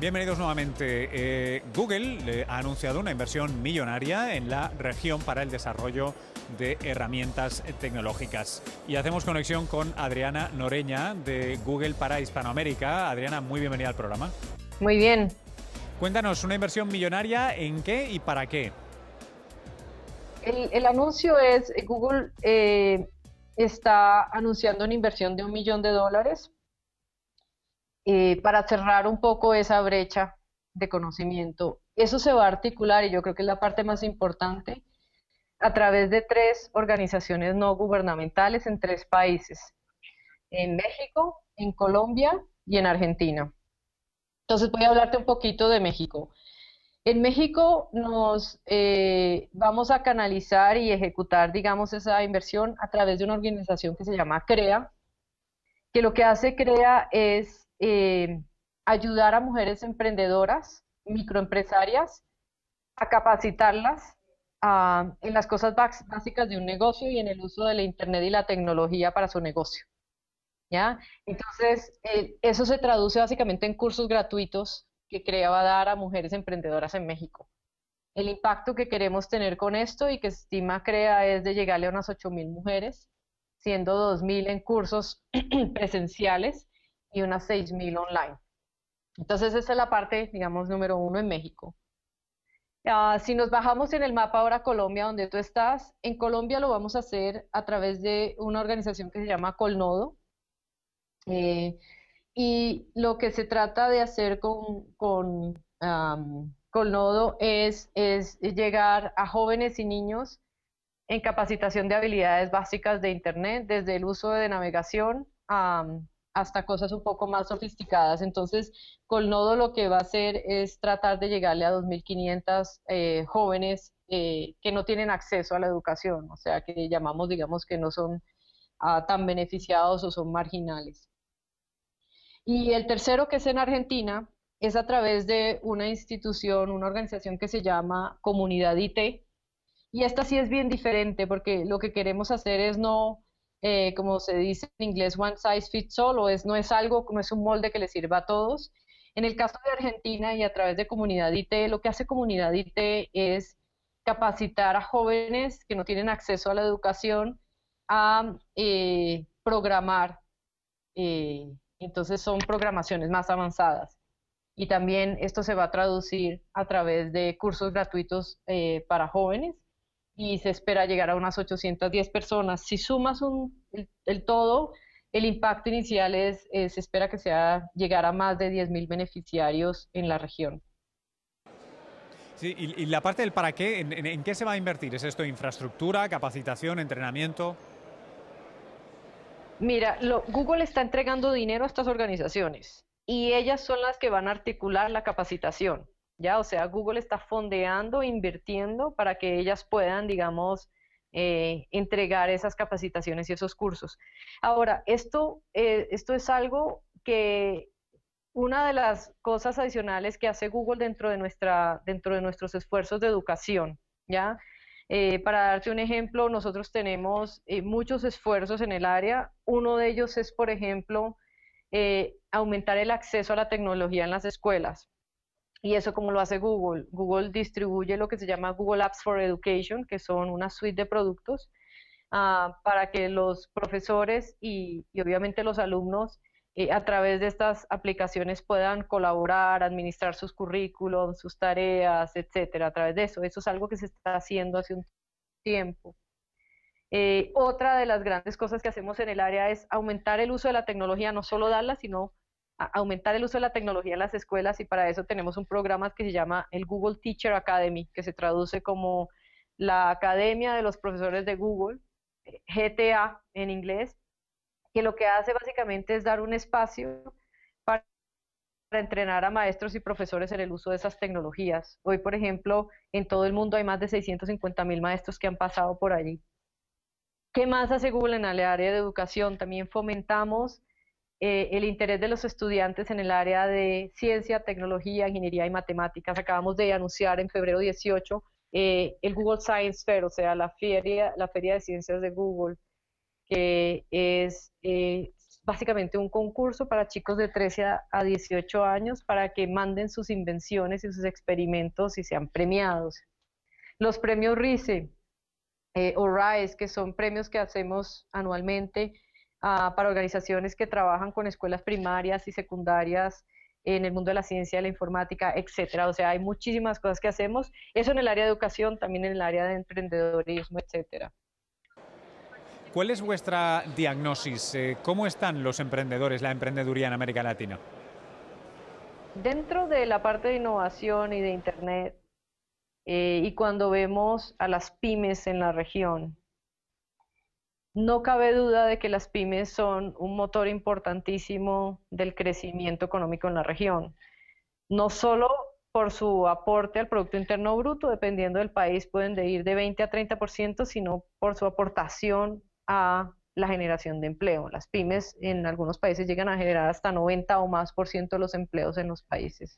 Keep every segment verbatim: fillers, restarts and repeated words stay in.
Bienvenidos nuevamente. Eh, Google eh, ha anunciado una inversión millonaria en la región para el desarrollo de herramientas tecnológicas. Y hacemos conexión con Adriana Noreña de Google para Hispanoamérica. Adriana, muy bienvenida al programa. Muy bien. Cuéntanos, ¿una inversión millonaria en qué y para qué? El, el anuncio es, eh, Google eh, está anunciando una inversión de un millón de dólares eh, para cerrar un poco esa brecha de conocimiento. Eso se va a articular, y yo creo que es la parte más importante, a través de tres organizaciones no gubernamentales en tres países, en México, en Colombia y en Argentina. Entonces voy a hablarte un poquito de México. En México nos eh, vamos a canalizar y ejecutar, digamos, esa inversión a través de una organización que se llama CREA, que lo que hace CREA es eh, ayudar a mujeres emprendedoras, microempresarias, a capacitarlas ah, en las cosas bas- básicas de un negocio y en el uso de la Internet y la tecnología para su negocio, ¿ya? Entonces, eh, eso se traduce básicamente en cursos gratuitos que CREA va a dar a mujeres emprendedoras en México. El impacto que queremos tener con esto y que estima CREA es de llegarle a unas ocho mil mujeres, siendo dos mil en cursos presenciales y unas seis mil online. Entonces, esa es la parte, digamos, número uno en México. Ah, si nos bajamos en el mapa ahora a Colombia, donde tú estás, en Colombia lo vamos a hacer a través de una organización que se llama Colnodo. Eh, y lo que se trata de hacer con, con, am, con Nodo es, es llegar a jóvenes y niños en capacitación de habilidades básicas de Internet, desde el uso de navegación am, hasta cosas un poco más sofisticadas. Entonces, con Nodo lo que va a hacer es tratar de llegarle a dos mil quinientos eh, jóvenes eh, que no tienen acceso a la educación, o sea, que llamamos, digamos, que no son ah, tan beneficiados o son marginales. Y el tercero, que es en Argentina, es a través de una institución, una organización que se llama Comunidad I T. Y esta sí es bien diferente porque lo que queremos hacer es no, eh, como se dice en inglés, one size fits all, o es, no es algo, no es un molde que le sirva a todos. En el caso de Argentina y a través de Comunidad I T, lo que hace Comunidad I T es capacitar a jóvenes que no tienen acceso a la educación a eh, programar. eh, entonces son programaciones más avanzadas. Y también esto se va a traducir a través de cursos gratuitos eh, para jóvenes y se espera llegar a unas ochocientas diez personas. Si sumas un, el, el todo, el impacto inicial es, eh, se espera que sea llegar a más de diez mil beneficiarios en la región. Sí, y, y la parte del para qué, ¿en, en, en qué se va a invertir? ¿Es esto infraestructura, capacitación, entrenamiento? Mira, lo- Google está entregando dinero a estas organizaciones y ellas son las que van a articular la capacitación, ¿ya? O sea, Google está fondeando, invirtiendo para que ellas puedan, digamos, eh, entregar esas capacitaciones y esos cursos. Ahora, esto, eh, esto es algo que una de las cosas adicionales que hace Google dentro de nuestra, dentro de nuestros esfuerzos de educación, ¿ya? Eh, para darte un ejemplo, nosotros tenemos eh, muchos esfuerzos en el área. Uno de ellos es, por ejemplo, eh, aumentar el acceso a la tecnología en las escuelas. ¿Y eso cómo lo hace Google? Google distribuye lo que se llama Google Apps for Education, que son una suite de productos ah, para que los profesores y, y obviamente los alumnos eh, a través de estas aplicaciones puedan colaborar, administrar sus currículos, sus tareas, etcétera, a través de eso. Eso es algo que se está haciendo hace un tiempo. Eh, otra de las grandes cosas que hacemos en el área es aumentar el uso de la tecnología, no solo darla, sino a- aumentar el uso de la tecnología en las escuelas, y para eso tenemos un programa que se llama el Google Teacher Academy, que se traduce como la Academia de los Profesores de Google, eh, G T A en inglés, que lo que hace básicamente es dar un espacio para entrenar a maestros y profesores en el uso de esas tecnologías. Hoy, por ejemplo, en todo el mundo hay más de seiscientos cincuenta mil maestros que han pasado por allí. ¿Qué más hace Google en el área de educación? También fomentamos eh, el interés de los estudiantes en el área de ciencia, tecnología, ingeniería y matemáticas. Acabamos de anunciar en febrero dieciocho eh, el Google Science Fair, o sea, la feria, la feria de ciencias de Google, que es, eh, básicamente un concurso para chicos de trece a, a dieciocho años para que manden sus invenciones y sus experimentos y sean premiados. Los premios RISE eh, o RISE, que son premios que hacemos anualmente uh, para organizaciones que trabajan con escuelas primarias y secundarias en el mundo de la ciencia, de la informática, etcétera. O sea, hay muchísimas cosas que hacemos, eso en el área de educación, también en el área de emprendedorismo, etcétera. ¿Cuál es vuestra diagnosis? ¿Cómo están los emprendedores, la emprendeduría en América Latina? Dentro de la parte de innovación y de Internet, eh, y cuando vemos a las pymes en la región, no cabe duda de que las pymes son un motor importantísimo del crecimiento económico en la región. No solo por su aporte al Producto Interno Bruto, dependiendo del país pueden de ir de veinte a treinta por ciento, sino por su aportación a la generación de empleo. Las pymes en algunos países llegan a generar hasta noventa o más por ciento de los empleos en los países.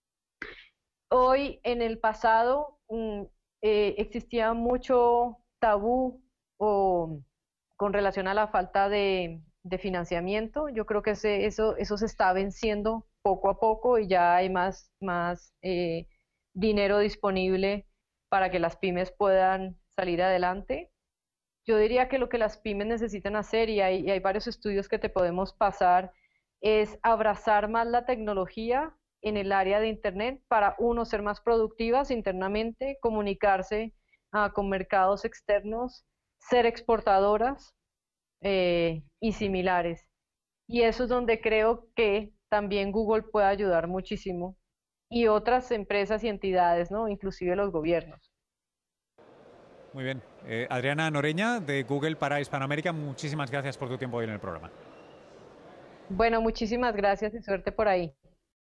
Hoy, en el pasado, eh, existía mucho tabú o con relación a la falta de, de financiamiento. Yo creo que ese, eso, eso se está venciendo poco a poco y ya hay más, más eh, dinero disponible para que las pymes puedan salir adelante. Yo diría que lo que las pymes necesitan hacer, y hay, y hay varios estudios que te podemos pasar, es abrazar más la tecnología en el área de Internet para, uno, ser más productivas internamente, comunicarse uh, con mercados externos, ser exportadoras eh, y similares. Y eso es donde creo que también Google puede ayudar muchísimo, y otras empresas y entidades, ¿no? Inclusive los gobiernos. Muy bien. Eh, Adriana Noreña, de Google para Hispanoamérica, muchísimas gracias por tu tiempo hoy en el programa. Bueno, muchísimas gracias y suerte por ahí.